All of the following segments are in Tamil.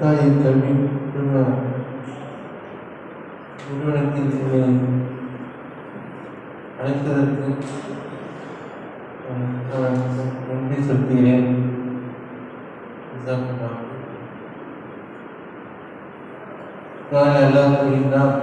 கட்டாய கல்வி நிறுவனத்தில் அழைத்ததற்கு நன்றி செலுத்துகிறேன். அல்லாஹ் கூறுகிறார்,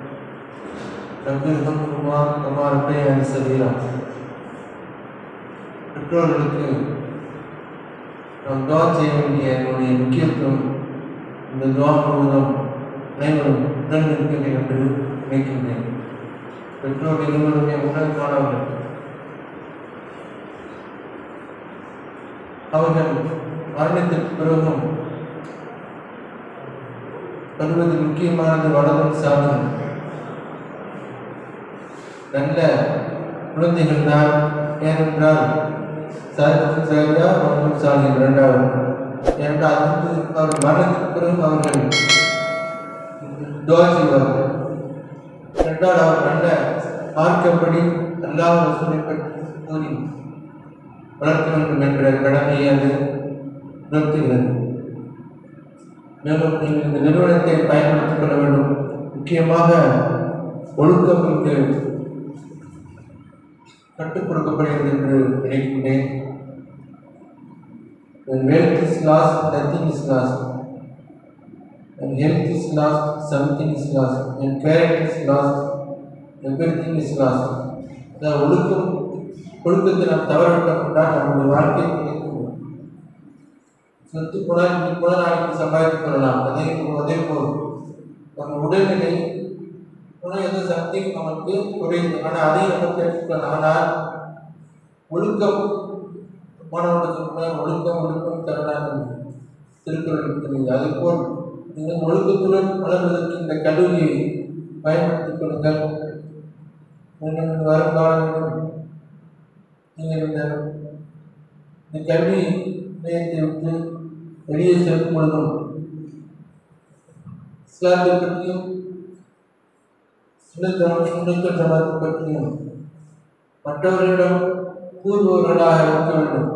பெற்றோர்களுக்கு நாம் துஆ செய்ய வேண்டிய என்னுடைய முக்கியத்துவம் இந்த துஆ முழுவதும் அனைவரும் உடன் இருக்க வேண்டும் என்று நினைக்கின்றேன். பெற்றோர் இருவருமே உடன்பானவர்கள். அவர்கள் மரணத்திற்கு பிறகும் வருவது முக்கியமானது வளரும் சாதனம். நல்ல குழந்தைகள் தான். ஏனென்றால் சாரியா மற்றும் சாதி இரண்டாவது. ஏனென்றால் அவர் மரணத்திற்கு பிறகு அவர்கள் துஆ செய்வார்கள். இரண்டாவது அவர் நல்ல மார்க்கப்படி அல்லாஹ் ரசூலை பற்றி கூறி வளர்க்க வேண்டும் என்ற கடமையை அது உணர்த்துகிறது. மேலும் நீங்கள் இந்த நிறுவனத்தை பயன்படுத்திக் கொள்ள வேண்டும். முக்கியமாக ஒழுக்கம் இங்கு கற்றுக் கொடுக்கப்படுகிறது என்று நினைக்கின்றேன். When wealth is lost, nothing is lost. When health is lost, something is lost. When character is lost, everything is lost. ஒழுக்கத்தை நாம் தவறவிட்டோம் என்றால் நம்முடைய வாழ்க்கை கிடைக்கும். சொத்து போனால் இன்னைக்கு கூட நாளைக்கு சம்பாதித்துக் கொள்ளலாம். அதே போல் நம்ம உடல்நிலை ஏதோ சக்தி நமக்கு குறையுது. ஆனால் அதையும் நம்ம கேட்டுக்கலாம். ஆனால் ஒழுக்கம் ஒழுக்கம் தரலாம் திருக்குறள் இருக்கிறது. அதேபோல் நீங்கள் ஒழுக்கத்துடன் வளர்வதற்கு இந்த கல்லூரியை பயன்படுத்திக் கொள்ளுங்கள். வருங்காலங்களிலும் நீங்கள் இந்த கல்வி நிலையத்தை விட்டு வெளியே செல்லும் பொழுதும் இஸ்லாத்தை பற்றியும் சுன்னத் ஜமாத்தை பற்றியும் மற்றவர்களிடம் கூறுபவர்களாக இருக்க வேண்டும்.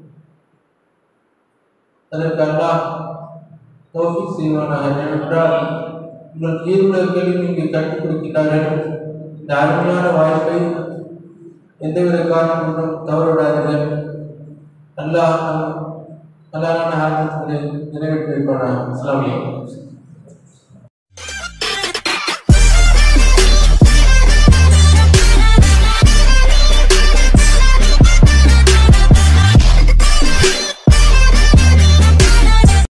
அதற்கு அல்லாஹ் தௌஃபீக் செய்வானாக. ஏனென்றால் உங்கள் ஈருலகங்களில் நீங்கள் கற்றுக் கொடுக்கிறார்கள். இந்த அருமையான வாய்ப்பை எந்தவித காரணங்களும் தவறவிடாதீர்கள். அல்லாஹ் நிறைவேற்றி வைப்பானாக. அஸ்ஸலாமு அலைக்கும்.